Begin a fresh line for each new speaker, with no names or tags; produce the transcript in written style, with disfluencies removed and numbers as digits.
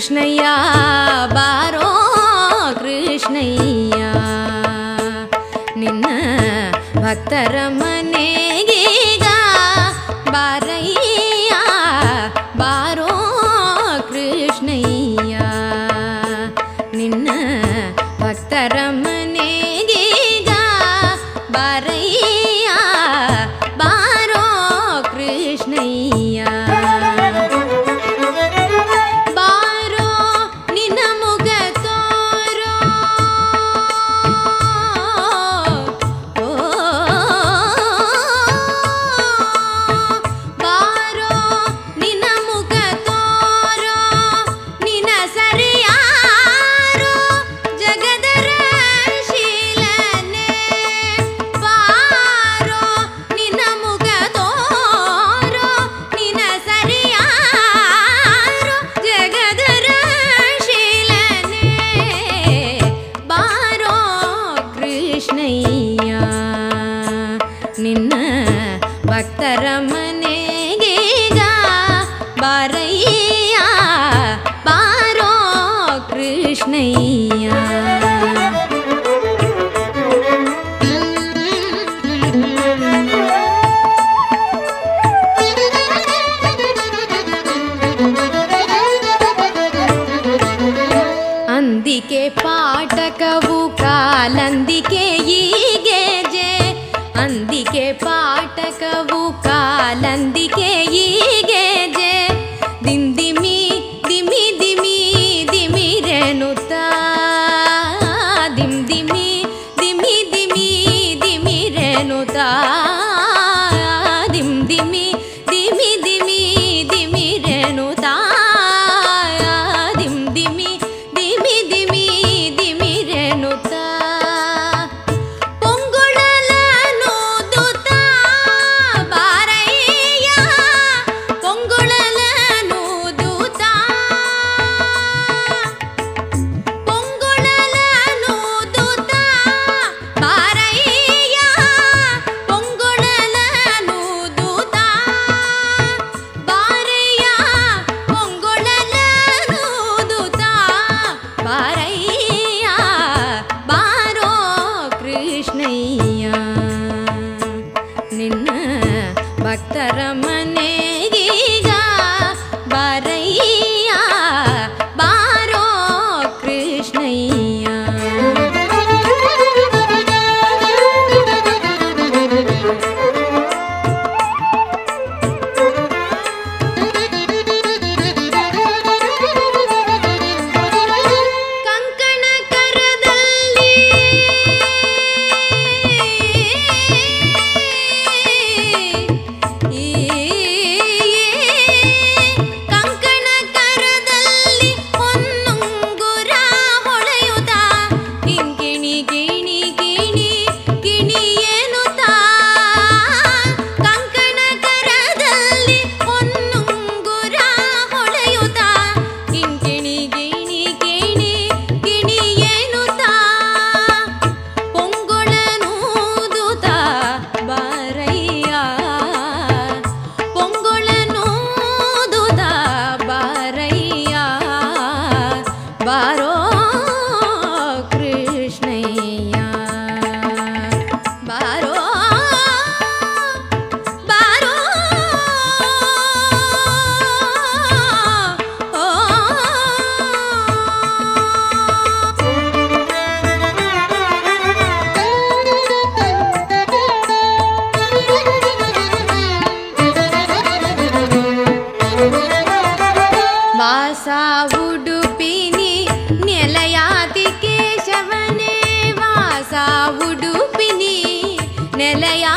ಕೃಷ್ಣಯ್ಯ ಬಾರೋ ಕೃಷ್ಣಯ್ಯ ನಿನ್ನ ಭಕ್ತರ ಮನೆಗೀಗ ಬಾರಯ್ಯ ಬಾರೋ ಕೃಷ್ಣಯ್ಯ ನಿನ್ನ ಭಕ್ತರ ಮನೆಗೀಗ ಬಾರಯ್ಯ ಬಾರೋ ಕೃಷ್ಣಯ್ಯ ಬಾರೋ ನಿನ್ನ ಮುಗ ತೋರೋ ಬಾರೋ ನಿನ್ನ ಮುಗ ತೋರೋ ನಿನ್ನ ಸರಿಯಾರೋ ಜಗದರ ಶೀಲನೆ ಬಾರೋ ನಿನ್ನ ಮುಗ ತೋರೋ ನಿನ್ನ ಸರಿಯಾರೋ ಜಗದರ ಶೀಲನೆ ಬಾರೋ ಕೃಷ್ಣಯ್ಯ ನಿನ್ನ ಭಕ್ತರ ಮನೆಗೀಗ ಬಾರಯ್ಯ ಬಾರೋ ಕೃಷ್ಣಯ್ಯ ಅಂದಿಕೆ ಪಾಠಕವು ಕಾಲಂದಿಕೆ ಈಗೆ ಜೆ ಅಂದಿಕೆ ಪಾಠಕವು ಕಾಲಂದಿಕೆ ಈಗೆ ಜೆ ದಿಂದಿಮಿ ದಿಮಿ ದಿಮಿ ದಿಮಿರೆನುತ್ತ ದಿಂದಿಮಿ ದಿಮಿ ದಿಮಿ ದಿಮಿರೆನುತ್ತ ದಿಂದಿಮಿ ದಿಮಿ ದಿಮಿ ದಿಮಿರೆನುತ್ತ ದಿಂದಿಮಿ ದಿಮಿ ದಿಮಿ ದಿಮಿರೆನುತ್ತ ಪೊಂಗುಳಲನೂದುತ್ತ ಬಾರಯ್ಯ ಪೊಂಗುಳಲನೂದುತ್ತ ಪೊಂಗುಳಲನೂದುತ್ತ ಬಾರಯ್ಯ ಪೊಂಗುಳಲನೂದುತ್ತ ಬಾರಯ್ಯ ಪೊಂಗುಳಲನೂದುತ್ತ ಬಾರಯ್ಯ ಬಾರೋ ಕೃಷ್ಣಯ್ಯ ನಿನ್ನ ಭಕ್ತರ ಮನೆಗೀಗ ಬಾರಯ್ಯ ಬಾರೋ ಕೃಷ್ಣಯ್ಯ ಕಂಕಣ ಕರದಲ್ಲಿ ಕಂಕಣ ಕರದಲ್ಲಿ ಹೊನ್ನುಂಗುರ ಹೊಳೆಯುತ್ತ ಕಿಣಿ ಕಿಣಿ ಕಿಣಿ ಕಿಣಿ ಎನ್ನುತ್ತ ಕಂಕಣ ಕರದಲ್ಲಿ ಹೊನ್ನುಂಗುರ ಹೊಳೆಯುತ್ತ ಕಿಣಿ ಕಿಣಿ ಕಿಣಿ ಕಿಣಿ ಎನ್ನುತ್ತ ಪೊಂಗುಳನೂದುತ್ತ ಬಾರಯ್ಯ ಪೊಂಗುಳನೂದುತ್ತ ಬಾರಯ್ಯ ಬಾರೋ ಕೃಷ್ಣಯ್ಯ ಬಾರೋ ಬಾರೋ ವಾಸ ಉಡುಪಿನಿ ನೆಲೆಯಾತಿ ಕೇಶವನೇ ವಾಸ ಉಡುಪಿನಿ ನೆಲೆಯ